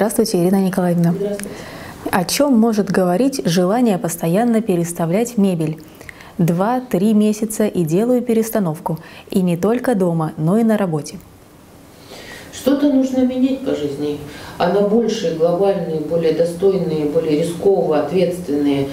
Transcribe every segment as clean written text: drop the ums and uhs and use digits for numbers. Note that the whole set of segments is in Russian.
Здравствуйте, Ирина Николаевна. Здравствуйте. О чем может говорить желание постоянно переставлять мебель? 2-3 месяца и делаю перестановку. И не только дома, но и на работе. Что-то нужно менять по жизни, а на большие, глобальные, более достойные, более рисковые, ответственные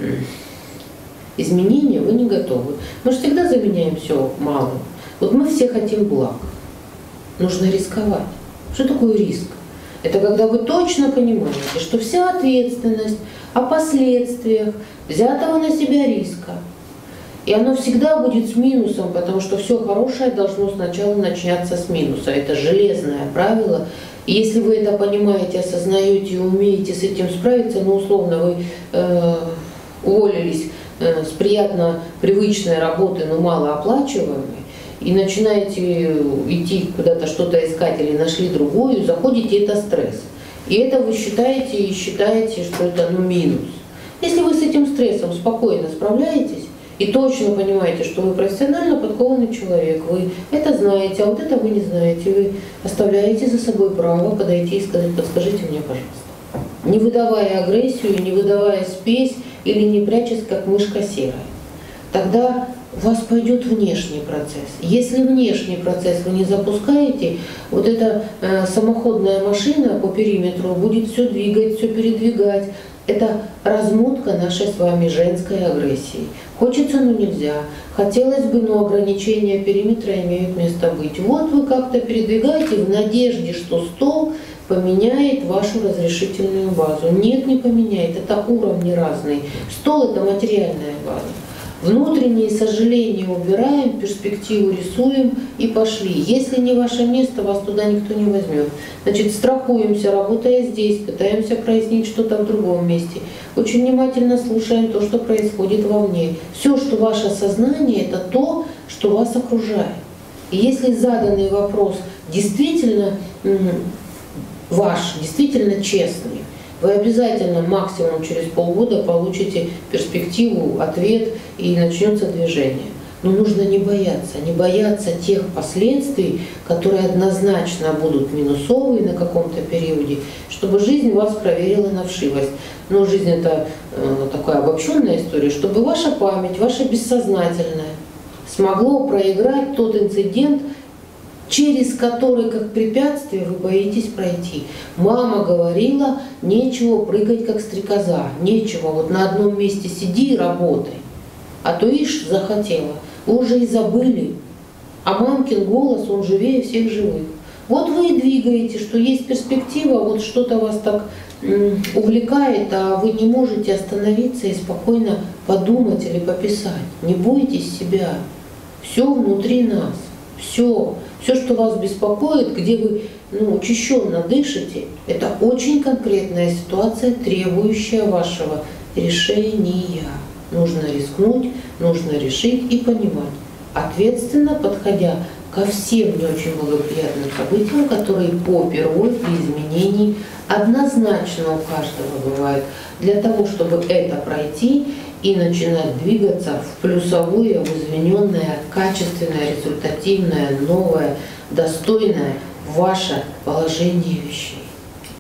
изменения вы не готовы. Мы же всегда заменяем все малым. Вот мы все хотим благ. Нужно рисковать. Что такое риск? Это когда вы точно понимаете, что вся ответственность о последствиях взятого на себя риска, и оно всегда будет с минусом, потому что все хорошее должно сначала начаться с минуса. Это железное правило. И если вы это понимаете, осознаете и умеете с этим справиться, ну, условно, вы уволились с приятно привычной работы, но малооплачиваемой, и начинаете идти куда-то что-то искать или нашли другую, заходите, это стресс. И это вы считаете и считаете, что это минус. Если вы с этим стрессом спокойно справляетесь и точно понимаете, что вы профессионально подкованный человек, вы это знаете, а вот это вы не знаете, вы оставляете за собой право подойти и сказать: подскажите мне, пожалуйста. Не выдавая агрессию, не выдавая спесь или не прячась, как мышка серая. Тогда у вас пойдет внешний процесс. Если внешний процесс вы не запускаете, вот эта самоходная машина по периметру будет все двигать, все передвигать. Это размотка нашей с вами женской агрессии. Хочется, но нельзя. Хотелось бы, но ограничения периметра имеют место быть. Вот вы как-то передвигаете в надежде, что стол поменяет вашу разрешительную базу. Нет, не поменяет. Это уровни разные. Стол – это материальная база. Внутренние сожаления убираем, перспективу рисуем и пошли. Если не ваше место, вас туда никто не возьмет. Значит, страхуемся, работая здесь, пытаемся прояснить что-то в другом месте. Очень внимательно слушаем то, что происходит вовне. Все, что ваше сознание, это то, что вас окружает. И если заданный вопрос действительно ваш, действительно честный, вы обязательно максимум через полгода получите перспективу, ответ, и начнется движение. Но нужно не бояться тех последствий, которые однозначно будут минусовые на каком-то периоде, чтобы жизнь вас проверила на вшивость. Но жизнь — это такая обобщенная история, чтобы ваша память, ваше бессознательное смогло проиграть тот инцидент, через который, как препятствие, вы боитесь пройти. Мама говорила: нечего прыгать, как стрекоза, нечего вот на одном месте сиди и работай. А то ишь захотела, вы уже и забыли. А мамкин голос, он живее всех живых. Вот вы и двигаете, что есть перспектива, вот что-то вас так увлекает, а вы не можете остановиться и спокойно подумать или пописать. Не бойтесь себя. Все внутри нас. Все, что вас беспокоит, где вы учащенно дышите, это очень конкретная ситуация, требующая вашего решения. Нужно рискнуть, нужно решить и понимать, ответственно подходя ко всем не очень благоприятным событиям, которые попервой при изменении однозначно у каждого бывают. Для того, чтобы это пройти и начинать двигаться в плюсовое, в измененное, качественное, результативное, новое, достойное ваше положение вещей.